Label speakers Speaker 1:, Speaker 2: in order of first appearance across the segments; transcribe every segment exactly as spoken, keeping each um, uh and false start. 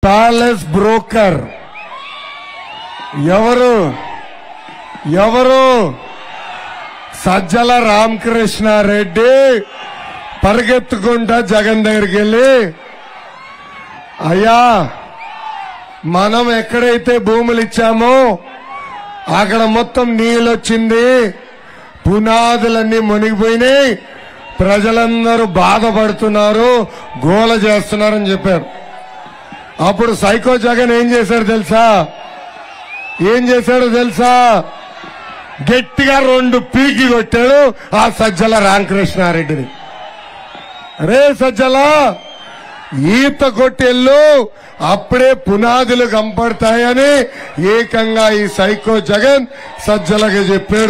Speaker 1: Palace broker ఎవరు ఎవరు సజ్జల రామకృష్ణారెడ్డి పరిగెత్తుకుంటా జగన్ దగ్గరికి వెళ్ళి, అయ్యా మనం ఎక్కడైతే భూములు ఇచ్చామో అక్కడ మొత్తం నీళ్ళొచ్చింది, పునాదులన్నీ మునిగిపోయినాయి, ప్రజలందరూ బాధపడుతున్నారు, గోల చేస్తున్నారని చెప్పారు. అప్పుడు సైకో జగన్ ఏం చేశాడు తెలుసా ఏం చేశాడో తెలుసా గట్టిగా రెండు పీకి కొట్టాడు ఆ సజ్జల రామకృష్ణారెడ్డిని. రే సజ్జల, ఈత కొట్టెళ్ళు, అప్పుడే పునాదులు కంపడతాయని ఏకంగా ఈ సైకో జగన్ సజ్జలగా చెప్పాడు.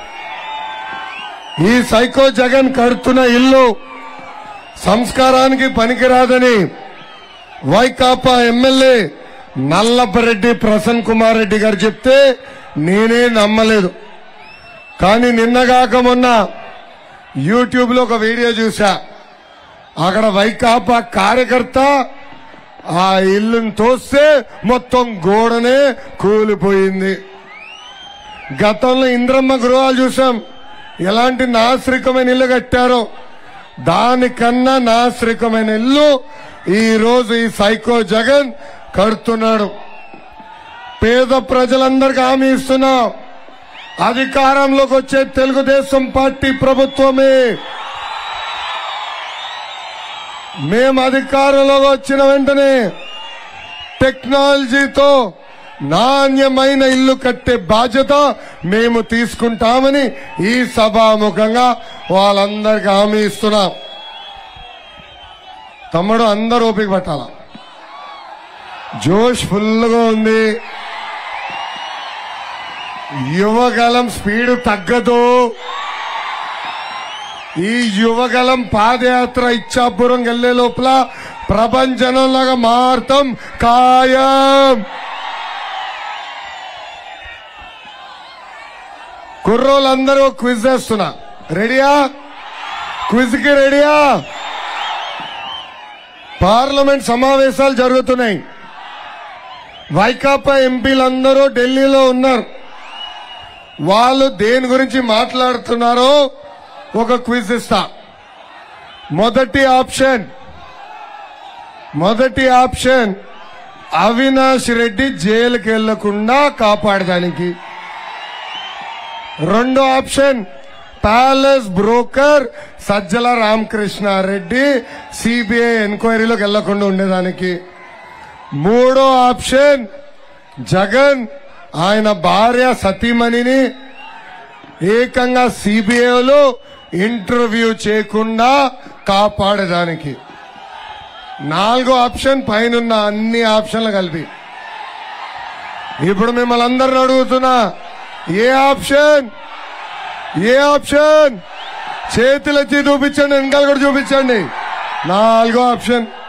Speaker 1: ఈ సైకో జగన్ కడుతున్న ఇల్లు సంస్కారానికి పనికిరాదని వైకాపా ఎమ్మెల్యే నల్లపరెడ్డి ప్రసన్న కుమార్ రెడ్డి గారు చెప్తే నేనే నమ్మలేదు. కానీ నిన్నగాక మొన్న యూట్యూబ్ లో ఒక వీడియో చూసా. అక్కడ వైకాపా కార్యకర్త ఆ ఇల్లును తోస్తే మొత్తం గోడనే కూలిపోయింది. గతంలో ఇంద్రమ్మ గృహాలు చూసాం, ఎలాంటి నాస్తికమైన ఇల్లు కట్టారో దానికన్నా నాస్తికమైన ఇల్లు ఈ రోజు ఈ సైకో జగన్ కడుతున్నాడు. పేద ప్రజలందరికీ హామీ ఇస్తున్నాం, అధికారంలోకి వచ్చే తెలుగుదేశం పార్టీ ప్రభుత్వమే. మేము అధికారంలోకి వచ్చిన వెంటనే టెక్నాలజీతో నాణ్యమైన ఇల్లు కట్టే బాధ్యత మేము తీసుకుంటామని ఈ సభాముఖంగా వాళ్ళందరికీ హామీ ఇస్తున్నాం. తమ్ముడు అందరూ ఓపిక పట్టాల, జోష్ ఫుల్గా ఉంది. యువగలం స్పీడ్ తగ్గదు. ఈ యువగలం పాదయాత్ర ఇచ్చాపురం వెళ్లే లోపల ప్రపంచంలాగా మారుతాం ఖాయం. కుర్రోళ్ళందరూ క్విజ్ చేస్తున్నా, రెడీయా? క్విజ్ కి రెడీయా? పార్లమెంట్ సమావేశాలు జరుగుతున్నాయి. వైకాపా ఎంపీలందరూ ఢిల్లీలో ఉన్నారు. వాళ్ళు దేని గురించి మాట్లాడుతున్నారో ఒక క్విజ్ ఇస్తా. మొదటి ఆప్షన్ మొదటి ఆప్షన్ అవినాష్ రెడ్డి జైలుకి వెళ్లకుండా కాపాడడానికి. రెండో option palace broker Sajjala Ramakrishna Reddy CBI ఎంక్వైరీలోకి వెళ్లకుండా ఉండేదానికి. మూడో ఆప్షన్ జగన్ ఆయన భార్య సతీమణిని ఏకంగా సిబిఐలో ఇంటర్వ్యూ చేయకుండా కాపాడేదానికి. నాలుగో ఆప్షన్ పైన అన్ని ఆప్షన్లు కలిపి. ఇప్పుడు మిమ్మల్ని అందరిని అడుగుతున్నా, ఏ ఆప్షన్ ఏ ఆప్షన్ చేతులెత్తి చూపించండి, వెనకాల కూడా చూపించండి. నాలుగో ఆప్షన్